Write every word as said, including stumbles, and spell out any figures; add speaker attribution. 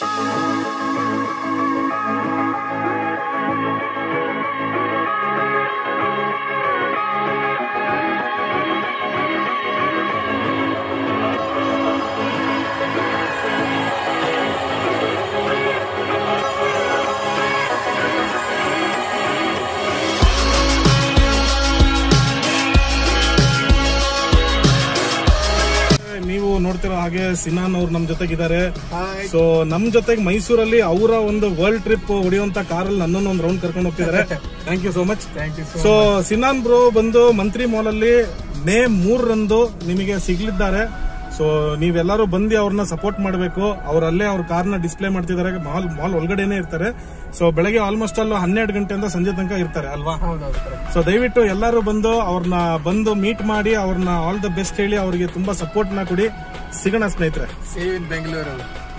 Speaker 1: ನೋಡ್ತಿರೋ ಹಾಗೆ ಸಿನಾನ್ ಅವ್ರು ನಮ್ ಜೊತೆಗಿದ್ದಾರೆ. ಸೊ ನಮ್ ಜೊತೆಗೆ ಮೈಸೂರಲ್ಲಿ ಅವರ ಒಂದು ವರ್ಲ್ಡ್ ಟ್ರಿಪ್ ಹೊಡೆಯುವಂತ ಕಾರಲ್ಲಿ ನನ್ನನ್ನು ಒಂದು ರೌಂಡ್ ಕರ್ಕೊಂಡು ಹೋಗ್ತಿದ್ದಾರೆ. Thank you so much. So ಸಿನಾನ್ ಬ್ರೋ ಬಂದು ಮಂತ್ರಿ ಮಾಲ್ ಅಲ್ಲಿ ಮೇ ಮೂರರಂದು ನಿಮಗೆ ಸಿಗ್ಲಿದ್ದಾರೆ. ಸೊ ನೀವೆಲ್ಲರೂ ಬಂದು ಅವ್ರನ್ನ ಸಪೋರ್ಟ್ ಮಾಡಬೇಕು. ಅವ್ರು ಅಲ್ಲೇ ಅವ್ರ ಕಾರ್ನ ಡಿಸ್ಪ್ಲೇ ಮಾಡ್ತಿದ್ದಾರೆ. ಮಾಲ್ ಮಾಲ್ ಒಳಗಡೆನೆ ಇರ್ತಾರೆ. ಸೊ ಬೆಳಗ್ಗೆ ಆಲ್ಮೋಸ್ಟ್ ಅಲ್ಲಿ ಹನ್ನೆರಡು ಗಂಟೆಯಿಂದ ಸಂಜೆ ತನಕ ಇರ್ತಾರೆ ಅಲ್ವಾ? ಸೊ ದಯವಿಟ್ಟು ಎಲ್ಲರೂ ಬಂದು ಅವ್ರನ್ನ ಬಂದು ಮೀಟ್ ಮಾಡಿ ಅವ್ರನ್ನ ಆಲ್ ದ ಬೆಸ್ಟ್ ಹೇಳಿ ಅವ್ರಿಗೆ ತುಂಬಾ ಸಪೋರ್ಟ್ ನ ಕೊಡಿ. ಸಿಗೋಣ ಸ್ನೇಹಿತರೆ.
Speaker 2: Save in Bengaluru.